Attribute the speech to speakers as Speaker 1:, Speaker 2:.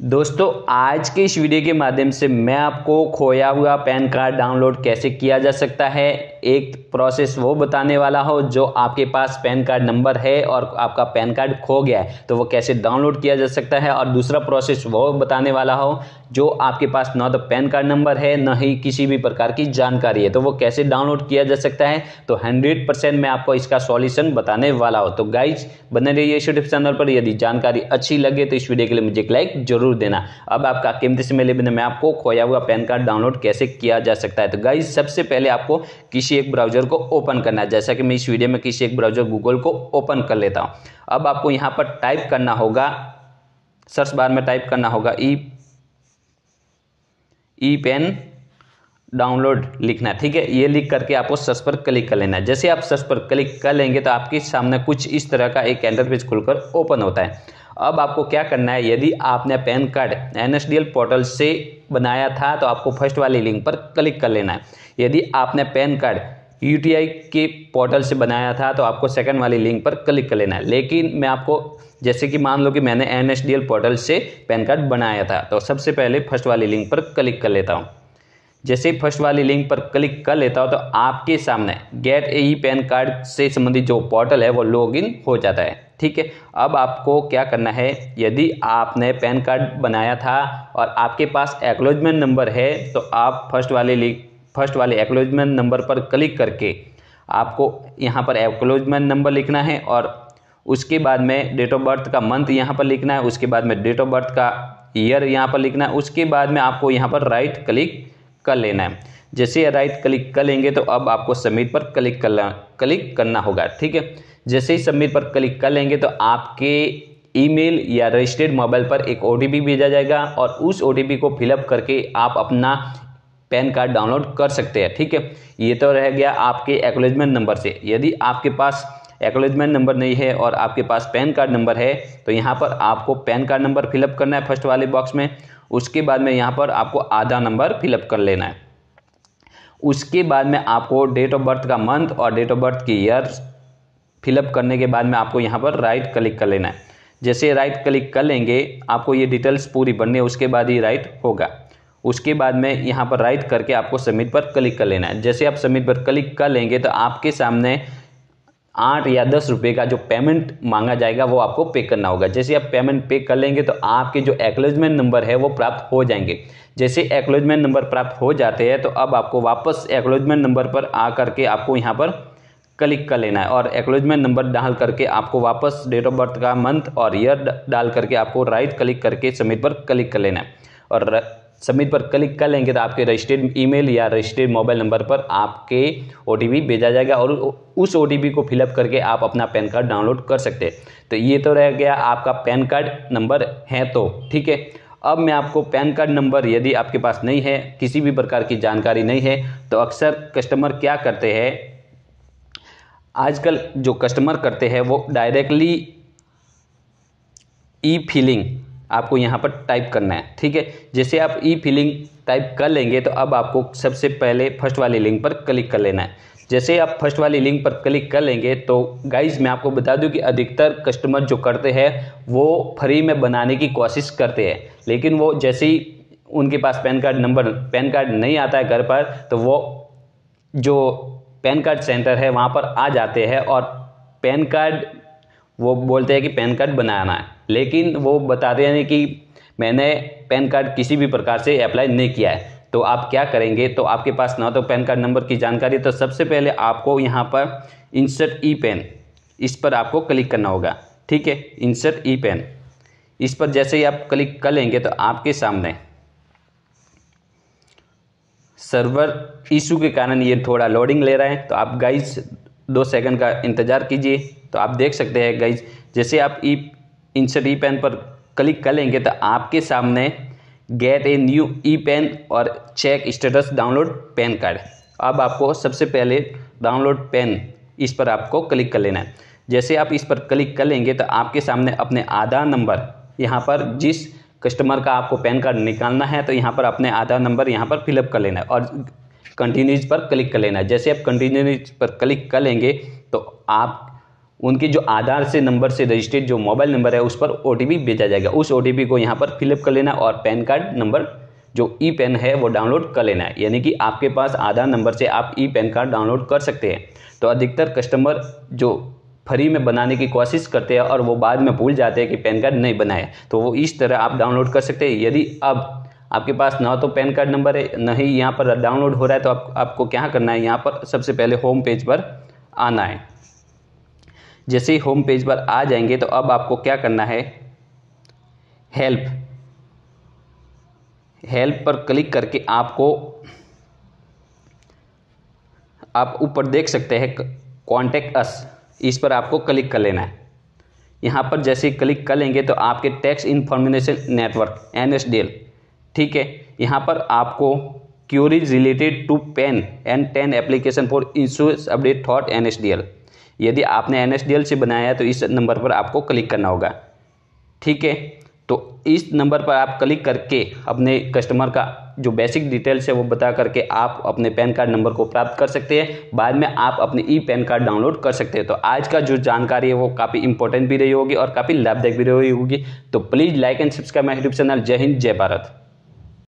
Speaker 1: दोस्तों आज के इस वीडियो के माध्यम से मैं आपको खोया हुआ पैन कार्ड डाउनलोड कैसे किया जा सकता है, एक प्रोसेस वो बताने वाला हो। जो आपके पास पैन कार्ड नंबर है और आपका पैन कार्ड खो गया है तो वो कैसे डाउनलोड किया जा सकता है, और दूसरा प्रोसेस वो बताने वाला हो जो आपके पास ना तो पैन कार्ड नंबर है ना ही किसी भी प्रकार की जानकारी है, तो वो कैसे डाउनलोड किया जा सकता है। तो 100% मैं आपको इसका सॉल्यूशन बताने वाला हूँ। तो गाइज बने रहिए इस यूट्यूब चैनल पर। यदि जानकारी अच्छी लगे तो इस वीडियो के लिए मुझे एक लाइक जरूर देना। अब आपका कीमती समय लेने में आपको खोया हुआ पैन कार्ड डाउनलोड कैसे किया जा सकता है। तो गाइज सबसे पहले आपको किसी एक ब्राउजर को ओपन करना है, जैसा कि मैं इस वीडियो में किसी एक ब्राउजर गूगल को ओपन कर लेता हूं। अब आपको यहां पर टाइप करना होगा, सर्च बार में टाइप करना होगा ई पेन डाउनलोड लिखना है, ठीक है। ये लिख करके आपको सर्च पर क्लिक कर लेना है। जैसे आप सर्च पर क्लिक कर लेंगे तो आपके सामने कुछ इस तरह का एक इंटरफेस खुलकर ओपन होता है। अब आपको क्या करना है, यदि आपने पैन कार्ड NSDL पोर्टल से बनाया था तो आपको फर्स्ट वाली लिंक पर क्लिक कर लेना है। यदि आपने पैन कार्ड UTI के पोर्टल से बनाया था तो आपको सेकंड वाली लिंक पर क्लिक कर लेना है। लेकिन मैं आपको, जैसे कि मान लो कि मैंने NSDL पोर्टल से पैन कार्ड बनाया था तो सबसे पहले फर्स्ट वाली लिंक पर क्लिक कर लेता हूँ। जैसे ही फर्स्ट वाली लिंक पर क्लिक कर लेता हूँ तो आपके सामने गेट ई पैन कार्ड से संबंधित जो पोर्टल है वो लॉगिन हो जाता है, ठीक है। अब आपको क्या करना है, यदि आपने पैन कार्ड बनाया था और आपके पास एक्नॉलेजमेंट नंबर है तो आप फर्स्ट वाले एक्नॉलेजमेंट नंबर पर क्लिक करके आपको यहाँ पर एक्नॉलेजमेंट नंबर लिखना है और उसके बाद में डेट ऑफ बर्थ का मंथ यहाँ पर लिखना है, उसके बाद में डेट ऑफ बर्थ का ईयर यहाँ पर लिखना है, उसके बाद में आपको यहाँ पर राइट क्लिक कर लेना है। जैसे राइट क्लिक कर लेंगे तो अब आपको सबमिट पर क्लिक करना होगा, ठीक है। जैसे ही सबमिट पर क्लिक कर लेंगे तो आपके ईमेल या रजिस्टर्ड मोबाइल पर एक OTP भेजा जाएगा और उस OTP को फिलअप करके आप अपना पैन कार्ड डाउनलोड कर सकते हैं, ठीक है। ये तो रह गया आपके एक्नॉलेजमेंट नंबर से। यदि आपके पास एक्नॉलेजमेंट नंबर नहीं है और आपके पास पैन कार्ड नंबर है तो यहाँ पर आपको पैन कार्ड नंबर फिलअप करना है फर्स्ट वाले बॉक्स में। उसके बाद में यहाँ पर आपको आधार नंबर फिलअप कर लेना है। उसके बाद में आपको डेट ऑफ बर्थ का मंथ और डेट ऑफ बर्थ की ईयर फिलअप करने के बाद में आपको यहाँ पर राइट क्लिक कर लेना है। जैसे राइट क्लिक कर लेंगे आपको ये डिटेल्स पूरी भरनी है, उसके बाद ही राइट होगा। उसके बाद में यहाँ पर राइट करके आपको सबमिट पर क्लिक कर लेना है। जैसे आप सबमिट पर क्लिक कर लेंगे तो आपके सामने 8 या 10 रुपये का जो पेमेंट मांगा जाएगा वो आपको पे करना होगा। जैसे आप पेमेंट पे कर लेंगे तो आपके जो एक्नॉलेजमेंट नंबर है वो प्राप्त हो जाएंगे। जैसे एक्नॉलेजमेंट नंबर प्राप्त हो जाते हैं तो अब आपको वापस एक्नॉलेजमेंट नंबर पर आ करके आपको यहाँ पर क्लिक कर लेना है और एक्नॉलेजमेंट नंबर डाल करके आपको वापस डेट ऑफ बर्थ का मंथ और ईयर डाल करके आपको राइट क्लिक करके सबमिट पर क्लिक कर लेना है। और सबमिट पर क्लिक कर लेंगे तो आपके रजिस्टर्ड ईमेल या रजिस्टर्ड मोबाइल नंबर पर आपके OTP भेजा जाएगा और उस OTP को फिलअप करके आप अपना पैन कार्ड डाउनलोड कर सकते हैं। तो ये तो रह गया आपका पैन कार्ड नंबर है तो, ठीक है। अब मैं आपको पैन कार्ड नंबर यदि आपके पास नहीं है, किसी भी प्रकार की जानकारी नहीं है, तो अक्सर कस्टमर क्या करते हैं, आजकल जो कस्टमर करते हैं वो डायरेक्टली E-फिलिंग आपको यहाँ पर टाइप करना है, ठीक है। जैसे आप E-फिलिंग टाइप कर लेंगे तो अब आपको सबसे पहले फर्स्ट वाली लिंक पर क्लिक कर लेना है। जैसे आप फर्स्ट वाली लिंक पर क्लिक कर लेंगे तो गाइज मैं आपको बता दूं कि अधिकतर कस्टमर जो करते हैं वो फ्री में बनाने की कोशिश करते हैं, लेकिन वो जैसे ही उनके पास पैन कार्ड नहीं आता है घर पर तो वो जो पैन कार्ड सेंटर है वहाँ पर आ जाते हैं और पैन कार्ड वो बोलते हैं कि पैन कार्ड बनाना है, लेकिन वो बताते हैं कि मैंने पैन कार्ड किसी भी प्रकार से अप्लाई नहीं किया है। तो आप क्या करेंगे, तो आपके पास ना तो पैन कार्ड नंबर की जानकारी, तो सबसे पहले आपको यहाँ पर इंसर्ट ई पेन, इस पर आपको क्लिक करना होगा, ठीक है। इंसर्ट ई पेन, इस पर जैसे ही आप क्लिक कर लेंगे तो आपके सामने सर्वर इशू के कारण ये थोड़ा लोडिंग ले रहा है, तो आप गाइज 2 सेकंड का इंतज़ार कीजिए। तो आप देख सकते हैं गाइज, जैसे आप इंसर्ट ई पेन पर क्लिक कर लेंगे तो आपके सामने get a new e PAN और check status download PAN card. अब आपको सबसे पहले डाउनलोड पेन, इस पर आपको क्लिक कर लेना है। जैसे आप इस पर क्लिक कर लेंगे तो आपके सामने अपने आधार नंबर, यहाँ पर जिस कस्टमर का आपको पैन कार्ड निकालना है तो यहाँ पर अपने आधार नंबर यहाँ पर फिलअप कर लेना है और कंटिन्यूज पर क्लिक कर लेना है। जैसे आप कंटिन्यूज पर क्लिक कर लेंगे तो आप उनके जो आधार से नंबर से रजिस्टर्ड जो मोबाइल नंबर है उस पर OTP भेजा जाएगा। उस OTP को यहाँ पर फिलअप कर लेना और पैन कार्ड नंबर जो ई पेन है वो डाउनलोड कर लेना है। यानी कि आपके पास आधार नंबर से आप ई पेन कार्ड डाउनलोड कर सकते हैं। तो अधिकतर कस्टमर जो फ्री में बनाने की कोशिश करते हैं और वो बाद में भूल जाते हैं कि पैन कार्ड नहीं बनाए, तो वो इस तरह आप डाउनलोड कर सकते हैं। यदि अब आपके पास ना तो पैन कार्ड नंबर है, ना ही यहाँ पर डाउनलोड हो रहा है, तो आपको क्या करना है, यहाँ पर सबसे पहले होम पेज पर आना है। जैसे ही होम पेज पर आ जाएंगे तो अब आपको क्या करना है, हेल्प पर क्लिक करके आप ऊपर देख सकते हैं कॉन्टेक्ट अस, इस पर आपको क्लिक कर लेना है। यहाँ पर जैसे ही क्लिक कर लेंगे तो आपके टैक्स इन्फॉर्मेशन नेटवर्क NSDL, ठीक है, यहाँ पर आपको queries related to PAN and 10 application for insurance update through NSDL, यदि आपने NSDL से बनाया है तो इस नंबर पर आपको क्लिक करना होगा, ठीक है। तो इस नंबर पर आप क्लिक करके अपने कस्टमर का जो बेसिक डिटेल्स है वो बता करके आप अपने पैन कार्ड नंबर को प्राप्त कर सकते हैं। बाद में आप अपने ई पैन कार्ड डाउनलोड कर सकते हैं। तो आज का जो जानकारी है वो काफ़ी इंपॉर्टेंट भी रही होगी और काफ़ी लाभदायक भी रही होगी। तो please like and subscribe my YouTube channel. जय हिंद, जय भारत।